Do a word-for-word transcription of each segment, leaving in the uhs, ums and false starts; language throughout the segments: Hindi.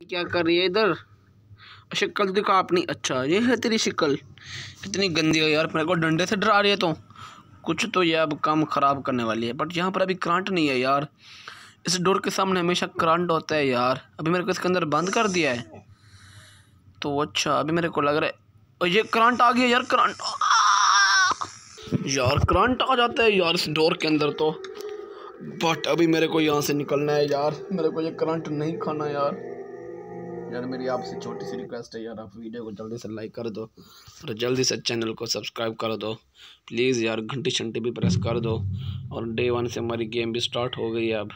क्या कर रही है इधर? शक्ल तो दिखा अपनी। अच्छा ये है तेरी शक्ल, कितनी गंदी है यार। मेरे को डंडे से डरा रही है तो कुछ तो ये अब काम ख़राब करने वाली है। बट यहाँ पर अभी करंट नहीं है यार। इस डोर के सामने हमेशा करंट होता है यार। अभी मेरे को इसके अंदर बंद कर दिया है तो अच्छा अभी मेरे को लग रहा है और ये करंट आ गया यार। करंट यार करंट आ जाता है यार इस डोर के अंदर तो। बट अभी मेरे को यहाँ से निकलना है यार। मेरे को ये करंट नहीं खाना यार। यार मेरी आपसे छोटी सी रिक्वेस्ट है यार, आप वीडियो को जल्दी से लाइक कर दो और जल्दी से चैनल को सब्सक्राइब कर दो प्लीज़ यार। घंटी शंटी भी प्रेस कर दो। और डे वन से हमारी गेम भी स्टार्ट हो गई है अब।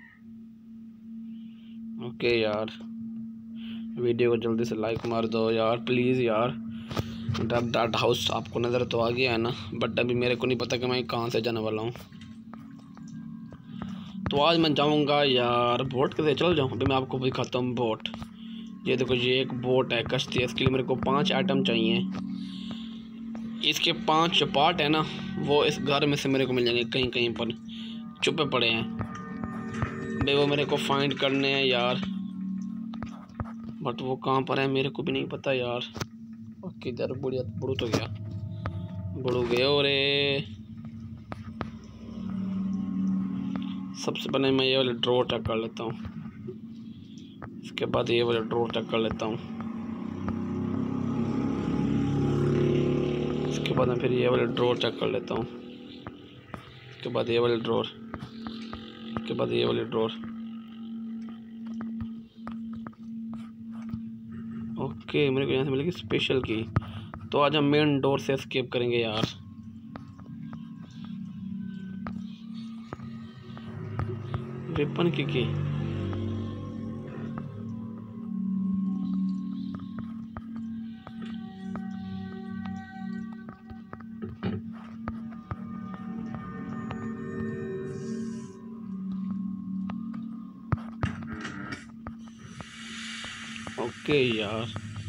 ओके यार वीडियो को जल्दी से लाइक मार दो यार प्लीज़ यार। डब डाट हाउस आपको नज़र तो आ गया है ना। बट अभी मेरे को नहीं पता कि मैं कहाँ से जाने वाला हूँ। तो आज मैं जाऊँगा यार बोट कैसे चल जाऊँ। अभी मैं आपको दिखाता हूँ बोट। ये देखो ये एक बोट है, कश्ती है। इसके लिए मेरे को पांच आइटम चाहिए। इसके पांच जो पार्ट है ना वो इस घर में से मेरे को मिल जाएंगे, कहीं कहीं पर छुपे पड़े हैं भाई। वो मेरे को फाइंड करने हैं यार। बट वो कहाँ पर है मेरे को भी नहीं पता यार। किधर बुढ़िया बुढ़ू तो गया, बुढ़ू गए। और सबसे पहले मैं ये वाले ड्रॉर चेक कर लेता हूँ। इसके बाद ये वाले ड्रॉर चेक कर लेता हूँ। इसके बाद मैं फिर ये वाले ड्रॉर चेक कर लेता हूँ। इसके बाद ये वाले ड्रॉर, इसके बाद ये वाले ड्रॉर। ओके मेरे को यहाँ से मिलेगी स्पेशल की। तो आज हम मेन डोर से एस्केप करेंगे यार। वेपन की की ओके यार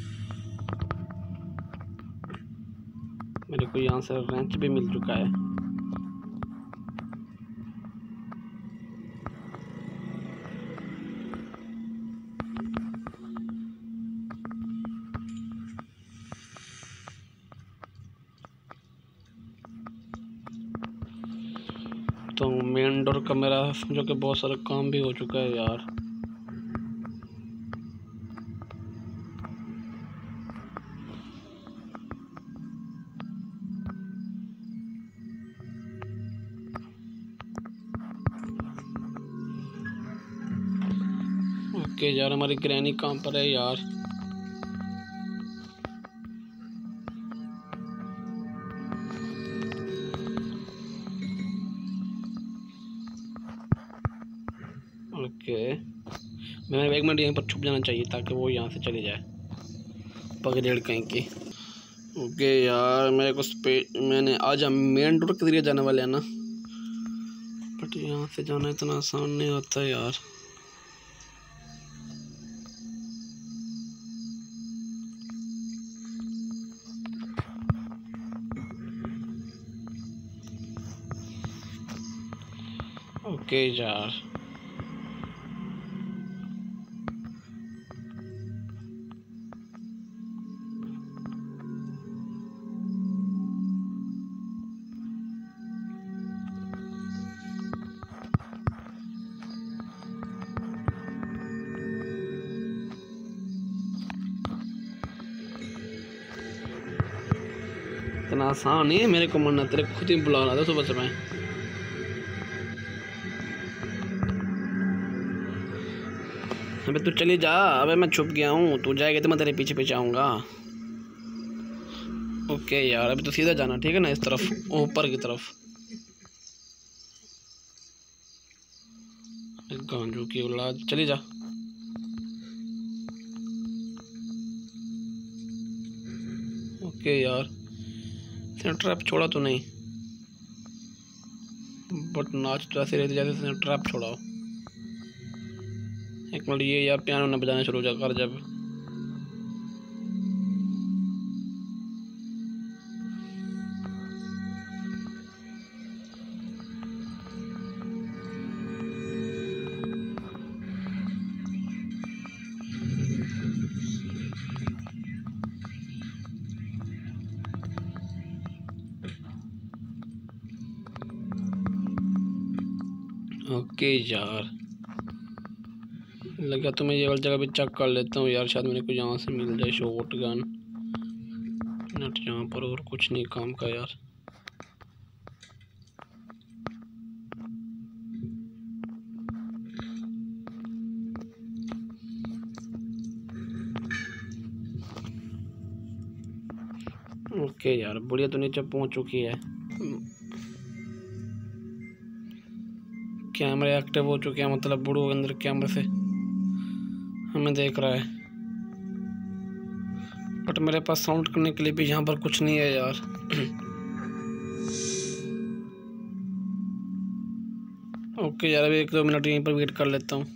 मेरे को यहाँ से रेंच भी मिल चुका है। तो मेन डोर का मेरा समझो कि बहुत सारा काम भी हो चुका है यार। ओके यार हमारी ग्रैनी कहाँ पर है यार। ओके मैं एक मिनट यहीं पर छुप जाना चाहिए ताकि वो यहाँ से चले जाए पगड़ेड़ कहीं की। ओके यार मेरे को स्पे मैंने आज हम मेन डोर के जरिए जाने वाले हैं ना। बट यहाँ से जाना इतना आसान नहीं होता यार। ओके यार इतना आसान नहीं है मेरे को मरना। तेरे खुद ही बुला रहा था सुबह से मैं। अबे तू चली जा। अबे मैं छुप गया हूँ, तू जाएगा तो मैं तेरे पीछे पीछे आऊँगा। ओके यार अभी तो सीधा जाना ठीक है ना, इस तरफ ऊपर की तरफ। गांजू की औलाद चली जा। ओके यार इसने ट्रैप छोड़ा तो नहीं, बट नाच तो ऐसे रहती जैसे इसने ट्रैप छोड़ा हो। एक मिनट ये यार पियानो ना बजाना शुरू कर जब। ओके यार, लगा तो मैं ये वाली जगह भी चेक कर लेता हूँ यार, शायद मेरे को यहाँ से मिल जाए शॉट गन नट यहाँ पर, और कुछ नहीं काम का यार। ओके यार बढ़िया, तो नीचे पहुँच चुकी है, कैमरे एक्टिव हो चुके हैं, मतलब बुड़ो के अंदर कैमरे से हमें देख रहा है, बट मेरे पास साउंड करने के लिए भी यहाँ पर कुछ नहीं है यार। ओके यार, अभी एक दो मिनट यहीं पर वेट कर लेता हूँ।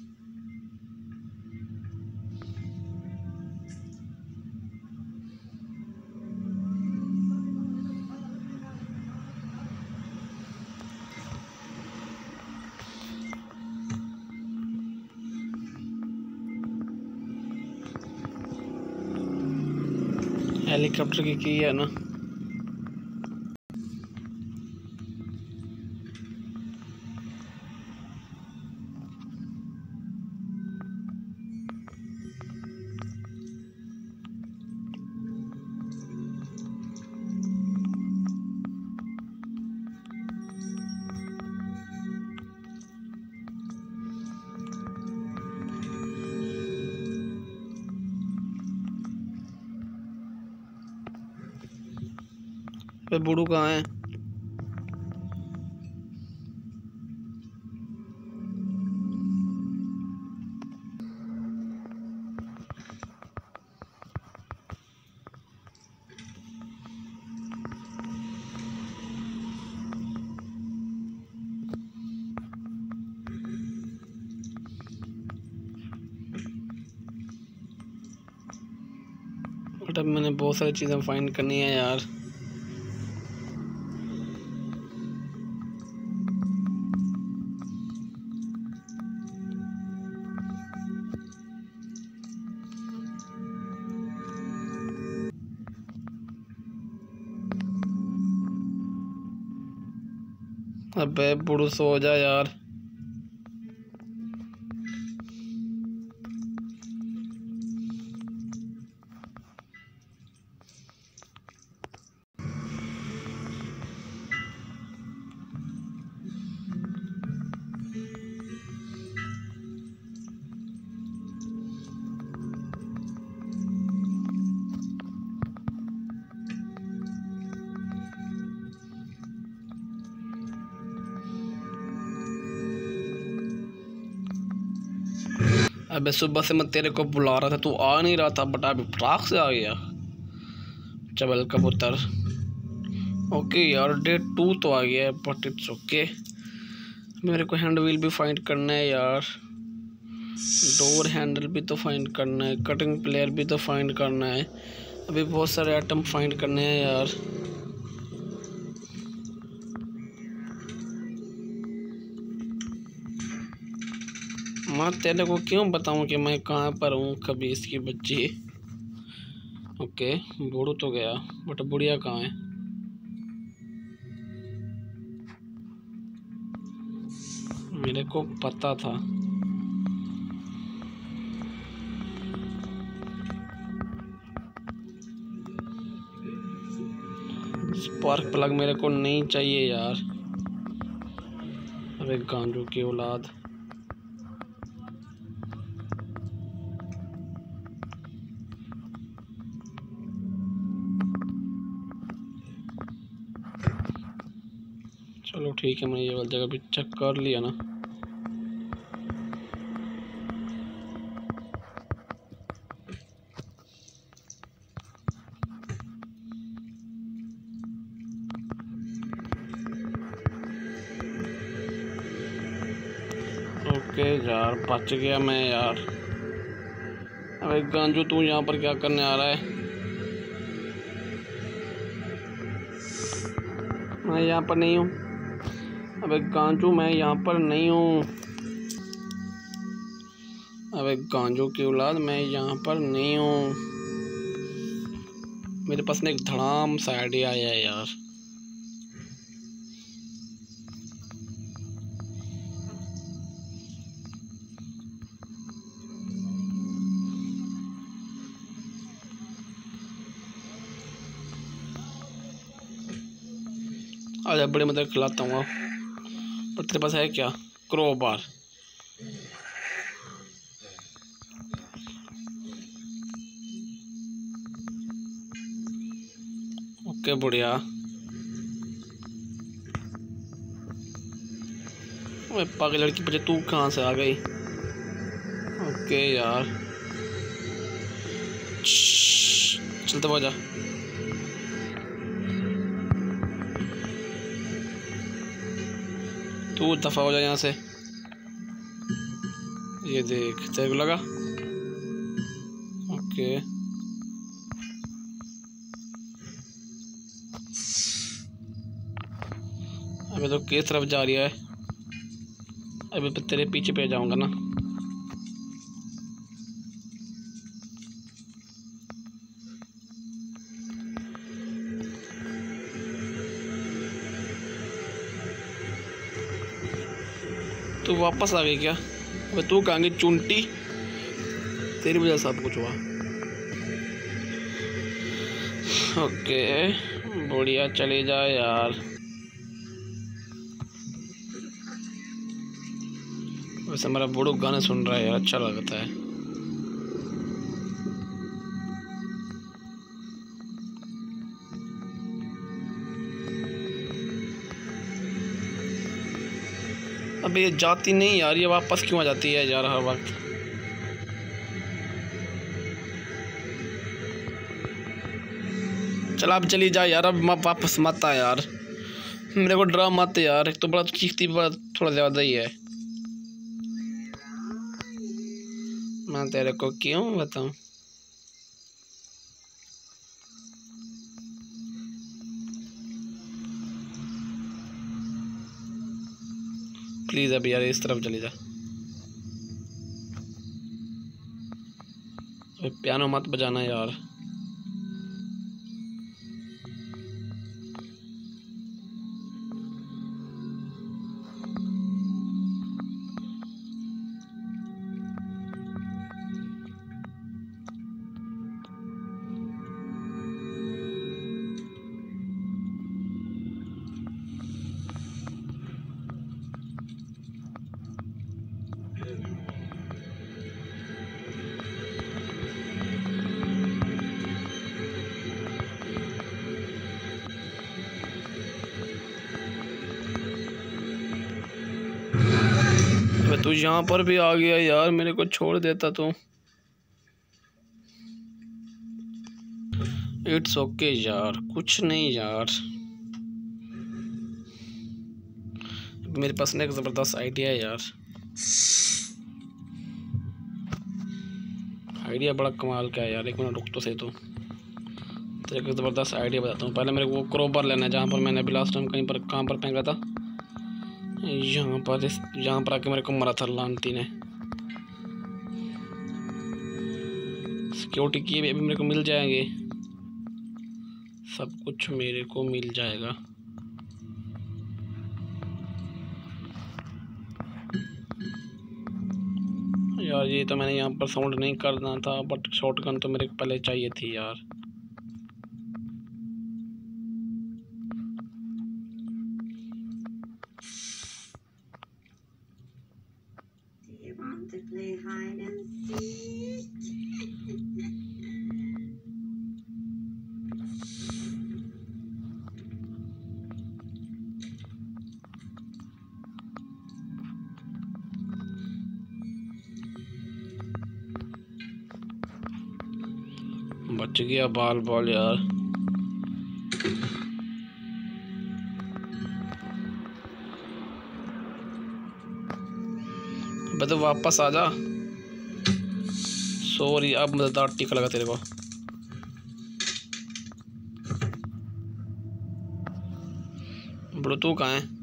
हेलीकॉप्टर की की है ना, पे बूढ़ू कहाँ है? बट अब मैंने बहुत सारी चीज़ें फाइंड करनी है यार। अबे बुढ़ू सो जा यार। अबे सुबह से मैं तेरे को बुला रहा था, तू आ नहीं रहा था, बट अभी ट्राक से आ गया चबल कबूतर। ओके यार, डे टू तो आ गया है, बट इट्स ओके। मेरे को हैंड व्हील भी फाइंड करना है यार, डोर हैंडल भी तो फाइंड करना है, कटिंग प्लेयर भी तो फाइंड करना है, अभी बहुत सारे आइटम फाइंड करने हैं यार। मैं तेरे को क्यों बताऊं कि मैं कहाँ पर हूँ, कभी इसकी बच्ची। ओके बूढ़ू तो गया, बट बुढ़िया कहाँ है? मेरे को पता था। स्पार्क प्लग मेरे को नहीं चाहिए यार। अबे गांजू की औलाद। चलो ठीक है, मैं ये वाली जगह भी चेक कर लिया ना। ओके यार, बच गया मैं यार। अबे गांजू तू यहाँ पर क्या करने आ रहा है? मैं यहाँ पर नहीं हूँ। अबे गांजू मैं यहाँ पर नहीं हूँ। अबे गांजू की औलाद, मैं यहाँ पर नहीं हूँ। मेरे पास में एक धड़ाम सा आइडिया आया है यार। आजा बड़े मदद खिलाता हूँ। पर तेरे पास है क्या? क्रोबार। ओके बढ़िया। ओए पागल लड़की, बच्चे तू कहाँ से आ गई? ओके यार चलते बाजा। तू दफा हो जा यहाँ से। ये देख, तेरे को लगा? ओके अबे तो किस तरफ जा रही है? अभी तो तेरे पीछे पे जाऊंगा ना। तू वापस आ गई क्या? अबे तू कहाँ गई चुंटी? तेरी वजह सब कुछ हुआ। ओके बढ़िया, चले जा यार। वैसे मेरा बूढ़ो गाना सुन रहा है यार, अच्छा लगता है। अबे ये जाती नहीं यार, ये वापस क्यों आ जाती है यार हर वक्त? चल अब चली जा यार, अब वापस मत आ यार। मेरे को डरा मत यार, एक तो बड़ा चीखती बड़ा थोड़ा ज़्यादा ही है। मैं तेरे को क्यों बताऊं? प्लीज़ अब यार इस तरफ चली जा। पियानो मत बजाना यार। तू यहाँ पर भी आ गया यार, मेरे को छोड़ देता तू। इट्स ओके यार, कुछ नहीं यार। मेरे पास ना एक ज़बरदस्त आइडिया है यार। आइडिया बड़ा कमाल का है यार। एक मिनट रुक तो सही। तो तेरे को ज़बरदस्त आइडिया बताता हूँ। पहले मेरे को वो क्रोबर लेना है जहाँ पर मैंने अभी लास्ट टाइम कहीं पर कहाँ पर फेंका था। यहाँ पर इस यहाँ पर आके मेरे को मरा था लानती ने। सिक्योरिटी की भी अभी मेरे को मिल जाएंगे, सब कुछ मेरे को मिल जाएगा। यार ये तो मैंने यहाँ पर साउंड नहीं करना था, बट शॉटगन तो मेरे को पहले चाहिए थी यार। To play hide and seek. बच गया बाल बाल यार। बस तो वापस आ जा। सॉरी, अब मजेदार टीका लगा तेरे को। बड़ो तू कहाँ है?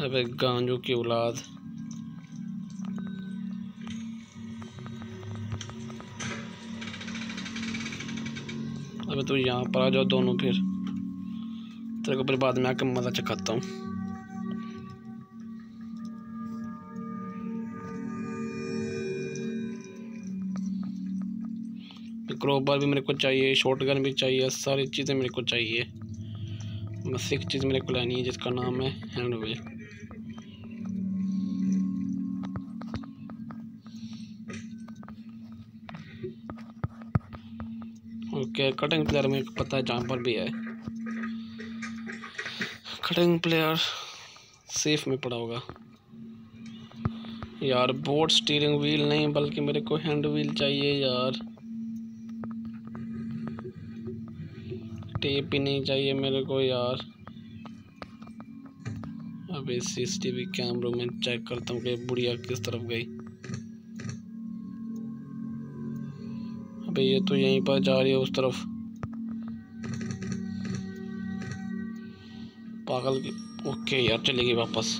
अबे गांजू की औलाद। अबे तू यहाँ पर आ जाओ दोनों, फिर तेरे को फिर बाद में आकर मज़ा चखाता हूँ। क्रोबार भी मेरे को चाहिए, शॉटगन भी चाहिए, सारी चीज़ें मेरे को चाहिए। बस एक चीज़ मेरे को लेनी है जिसका नाम है hand wheel. Okay, cutting player मेरे को पता है जहाँ पर भी है। कटिंग प्लेयर सेफ में पड़ा होगा यार। बोट स्टीयरिंग व्हील नहीं, बल्कि मेरे को हैंड व्हील चाहिए यार। टेप ही नहीं चाहिए मेरे को यार। अबे सीसीटीवी कैमरों में चेक करता हूँ कि बुढ़िया किस तरफ गई। अबे ये तो यहीं पर जा रही है उस तरफ, पागल की। ओके यार, चलेगी वापस।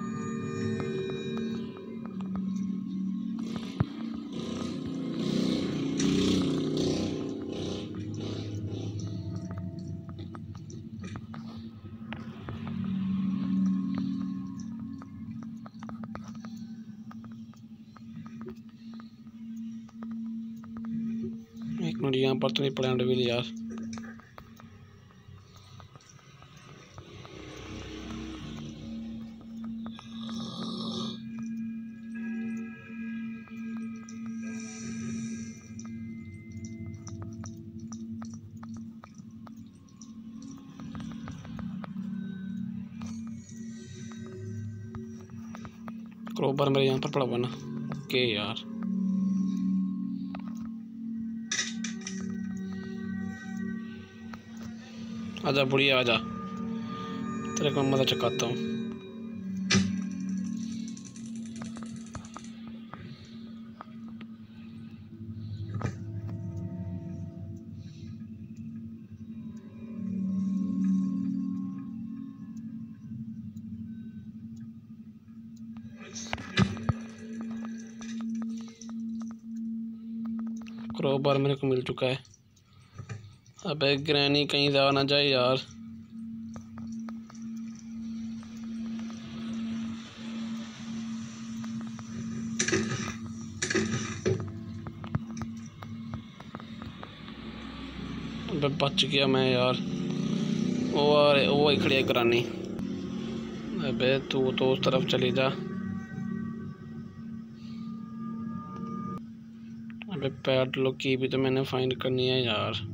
एक मिनट, यहाँ पर तो नहीं पड़ा हैंड व्हील यार। क्रोबार मेरे यहाँ पर पड़ा हुआ ना। ओके यार, आजा बुढ़िया आजा, तेरे को मज़ा चखाता हूँ। क्रोबार मेरे को मिल चुका है। अबे ग्रैनी कहीं जा ना जाए यार। अबे बच गया मैं यार। वो अरे वो ही खड़ी है ग्रैनी। अबे तू तो उस तरफ चली जा। अबे पैडलॉक की भी तो मैंने फाइंड करनी है यार।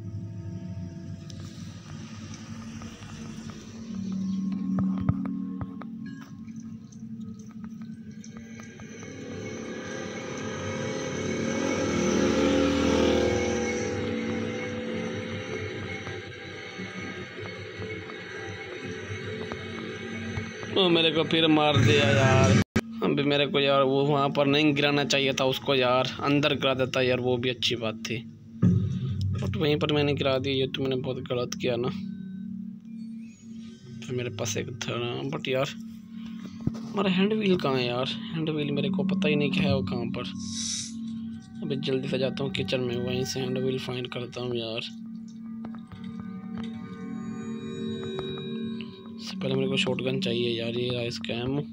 वो मेरे को फिर मार दिया यार। अभी मेरे को यार वो वहाँ पर नहीं गिराना चाहिए था उसको यार, अंदर गिरा देता यार, वो भी अच्छी बात थी। बट वहीं पर मैंने गिरा दी, ये तो मैंने बहुत गलत किया ना। फिर मेरे पास एक था, बट यार हमारा हैंड व्हील कहाँ है यार? हैंड व्हील मेरे को पता ही नहीं क्या है वो कहाँ पर। अभी जल्दी से जाता हूँ किचन में, वहीं से हैंड व्हील फाइंड करता हूँ यार। सबसे पहले मेरे को शॉटगन चाहिए यार, ये रहा इसका एमो।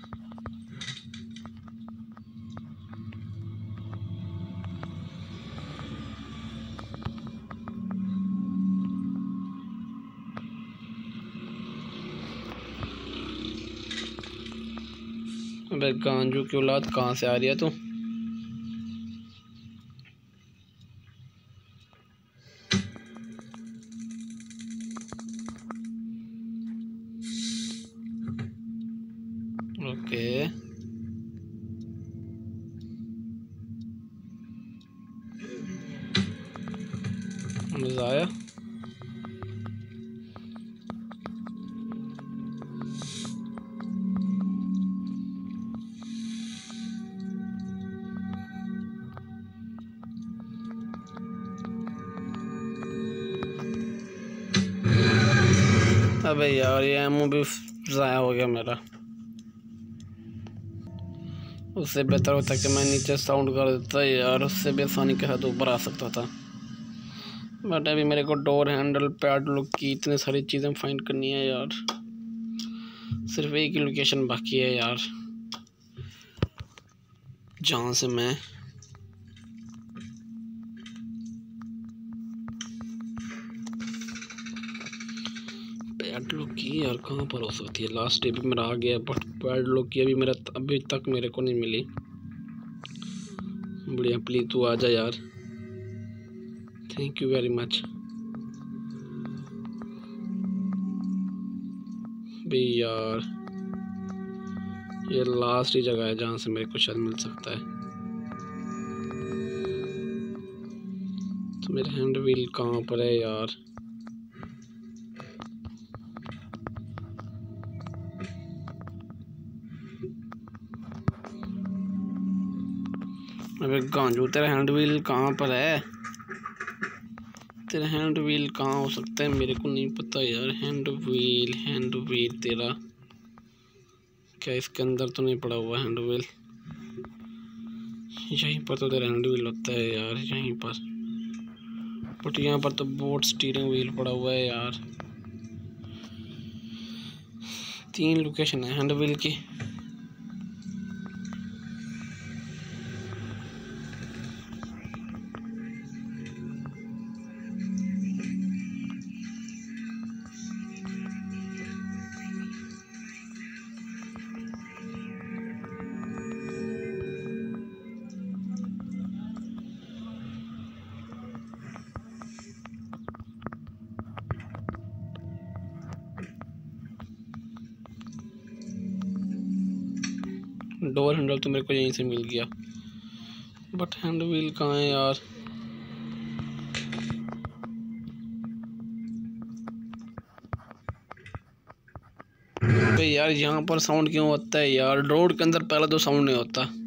अबे गांजू की औलाद कहाँ से आ रही है तू? ओके मज़ा आया। अबे यार ये एमओ भी ज़ाया हो गया मेरा। उससे बेहतर होता कि मैं नीचे साउंड कर देता यार, उससे भी आसानी के साथ ऊपर आ सकता था। बट अभी मेरे को डोर हैंडल, पैडलॉक की इतनी सारी चीज़ें फाइंड करनी है यार। सिर्फ एक ही लोकेशन बाकी है यार जहाँ से मैं पैडलॉक की यार कहाँ पर हो सकती है। लास्ट डे भी मेरा आ गया बट पैडलॉक की अभी मेरा अभी तक मेरे को नहीं मिली। बढ़िया, प्लीज़ तू आ जा यार, थैंक यू वेरी मच भी यार। ये लास्ट ही जगह है जहाँ से मेरे को शायद मिल सकता है। तो मेरा हैंड व्हील कहाँ पर है यार? अबे गांजू, तेरा हैंड व्हील कहाँ पर है? तेरा हैंड व्हील कहाँ हो सकता है? मेरे को नहीं पता यार। हैंड व्हील हैंड व्हील तेरा क्या इसके अंदर तो नहीं पड़ा हुआ हैंड व्हील? यहीं पर तो तेरा हैंड व्हील होता है यार, यहीं पर। बट यहाँ पर तो बोट स्टीयरिंग व्हील पड़ा हुआ है यार। तीन लोकेशन है हैंड व्हील की। डोर हैंडल तो मेरे को यहीं से मिल गया बट हैंड व्हील कहाँ है यार? अबे यार यहाँ पर साउंड क्यों होता है यार? रोड के अंदर पहले तो साउंड नहीं होता।